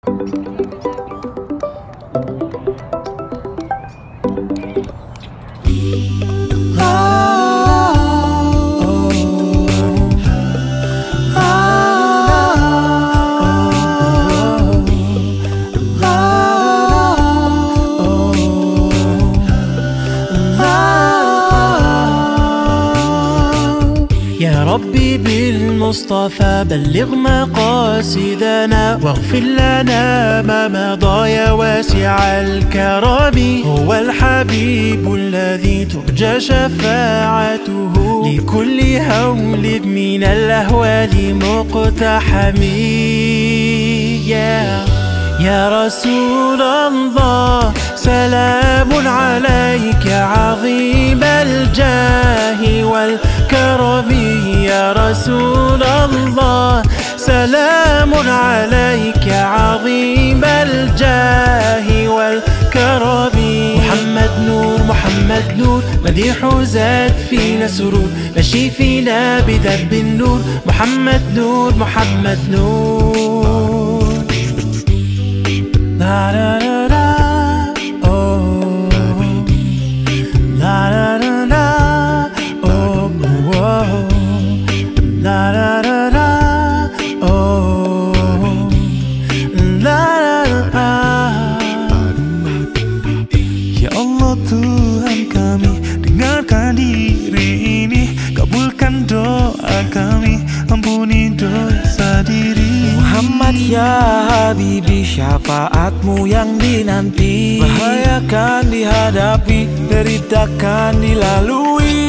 يا ربي بالمصطفى بلغ مقاصدنا واغفر لنا ما مضى يا واسع الكرم. هو الحبيب الذي ترجى شفاعته لكل هول من الأهوال مقتحم. يا رسول الله سلام عليك عظيم الجاه والكرم. يا رسول الله سلام عليك عظيم الجاه والكرم. محمد نور محمد نور مديح زاد فينا سرور مشي فينا بدرب النور. محمد نور محمد نور. لا لا لا لا oh la la la la oh oh la la la la oh la la la. Ya Allah Tuhan kami, dengarkan diri ini, kabulkan doa kami, ampuni dosa diri. Muhammad ya Habibi, syafaatmu yang dinanti, bahayakan dihadapi, deritakan dilalui.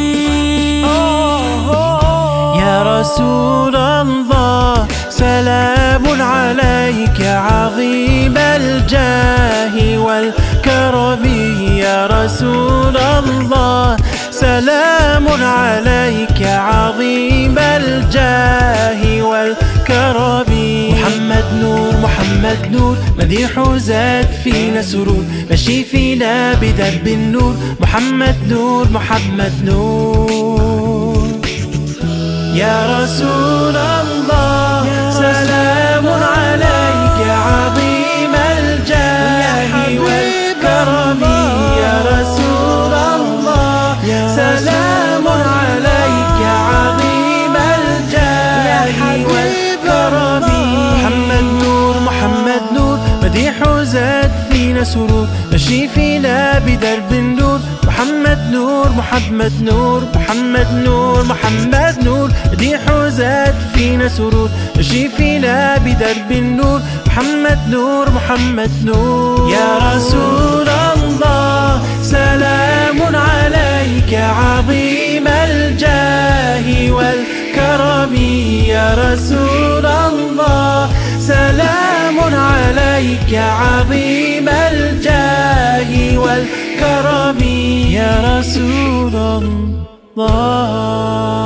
Ya Rasulullah salamun alaika azim al-jahi wal-karami. Ya Rasulullah salamun alaika azim al-jahi wal-karami. محمد نور محمد نور مديح زاد فينا سرور مشي فينا بدرب النور. محمد نور محمد نور. يا رسول الله سلام عليك عظيم الجاه والكرم. يا رسول الله سلام عليك عظيم الجاه والكرم. محمد نور محمد نور مديح زاد فينا سرور مشي فينا بدرب النور. محمد نور محمد نور محمد نور محمد نور مديح زاد فينا سرور مشي فينا بدرب النور. محمد نور محمد نور. يا رسول الله سلام عليك عظيم الجاه والكرم. يا رسول الله سلام عليك عظيم الجاه والكرم. يا رسول الله